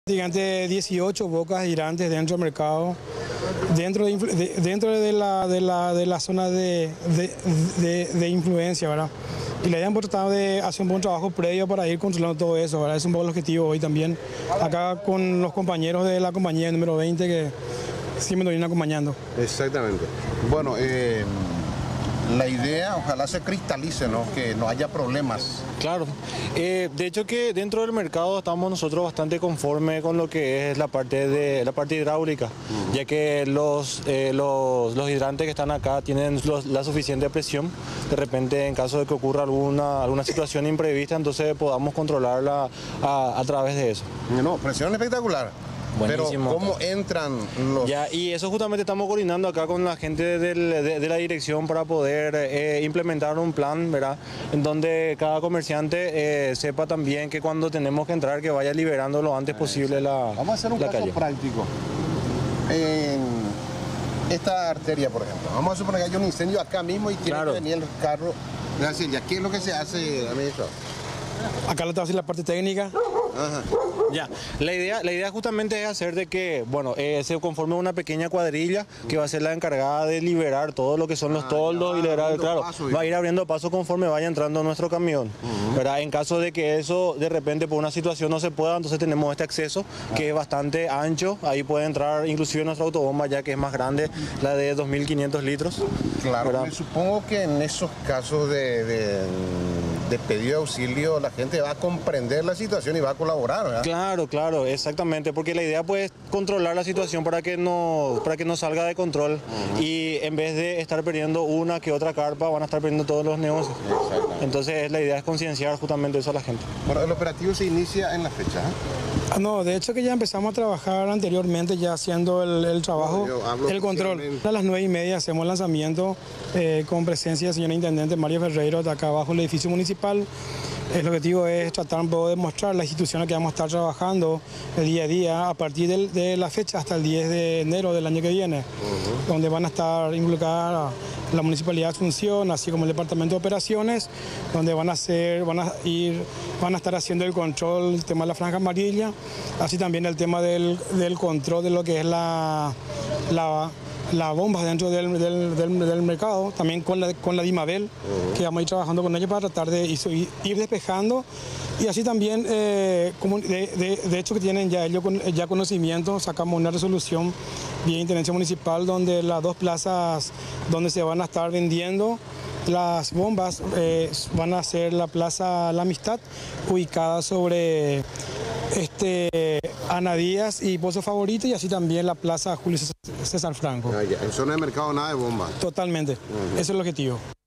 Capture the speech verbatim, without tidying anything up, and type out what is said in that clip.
Prácticamente dieciocho bocas girantes dentro del mercado, dentro de, de- dentro de la, de la, de la zona de, de, de- de influencia, ¿verdad? Y la idea es tratar de hacer un buen trabajo previo para ir controlando todo eso, ¿verdad? Es un poco el objetivo hoy también, acá con los compañeros de la compañía número veinte que siempre nos vienen acompañando. Exactamente. Bueno, eh, la idea ojalá se cristalice, ¿no? Que no haya problemas. Claro, eh, de hecho que dentro del mercado estamos nosotros bastante conformes con lo que es la parte de la parte hidráulica, uh-huh. ya que los, eh, los, los hidrantes que están acá tienen los, la suficiente presión, de repente en caso de que ocurra alguna, alguna situación imprevista, entonces podamos controlarla a, a través de eso. No, presión espectacular. Buenísimo. Pero ¿cómo entran los...? Ya, y eso justamente estamos coordinando acá con la gente del, de, de la dirección para poder eh, implementar un plan, ¿verdad? En donde cada comerciante eh, sepa también que cuando tenemos que entrar, que vaya liberando lo antes posible la calle. Vamos a hacer un caso calle. práctico. En esta arteria, por ejemplo, vamos a suponer que hay un incendio acá mismo y tiene Claro. que venir el carro. Gracias. ¿Ya qué es lo que se hace, administrador? Acá le te voy a decir la parte técnica. Ajá. Ya, la idea, la idea justamente es hacer de que, bueno, eh, se conforme una pequeña cuadrilla que va a ser la encargada de liberar todo lo que son los Ah, toldos ya, y liberar, abriendo claro, paso, va a ir abriendo paso conforme vaya entrando nuestro camión, Uh-huh. ¿verdad? En caso de que eso de repente por una situación no se pueda, entonces tenemos este acceso que es bastante ancho, ahí puede entrar inclusive nuestra autobomba ya que es más grande, la de dos mil quinientos litros. Claro, ¿verdad? me supongo que en esos casos de, de, de pedido de auxilio la gente va a comprender la situación y va a colaborar, ¿verdad? Claro, claro, exactamente, porque la idea pues es controlar la situación para que no, para que no salga de control uh-huh. y en vez de estar perdiendo una que otra carpa van a estar perdiendo todos los negocios. Entonces la idea es concienciar justamente eso a la gente. Bueno, el operativo se inicia en la fecha, ¿eh? Ah, no, de hecho que ya empezamos a trabajar anteriormente, ya haciendo el, el trabajo, no, el control. A las nueve y media hacemos el lanzamiento eh, con presencia del señor Intendente Mario Ferreiro de acá abajo en el edificio municipal. El objetivo es tratar un poco de mostrar las instituciones que vamos a estar trabajando el día a día a partir de, de la fecha hasta el diez de enero del año que viene, uh-huh. donde van a estar involucradas la Municipalidad de Asunción, así como el Departamento de Operaciones, donde van a hacer, van a ir, van a estar haciendo el control, el tema de la franja amarilla, así también el tema del, del control de lo que es la, la las bombas dentro del, del, del, del mercado, también con la, con la Dimabel, uh-huh. que vamos a ir trabajando con ella para tratar de ir, ir despejando y así también, eh, como de, de, de hecho que tienen ya ellos ya conocimiento, sacamos una resolución vía Intendencia Municipal donde las dos plazas donde se van a estar vendiendo las bombas eh, van a ser la Plaza La Amistad, ubicada sobre este, Ana Díaz y Pozo Favorito, y así también la Plaza Julio César Franco. Ah, ya. En zona de mercado nada de bombas. Totalmente, uh-huh. Ese es el objetivo.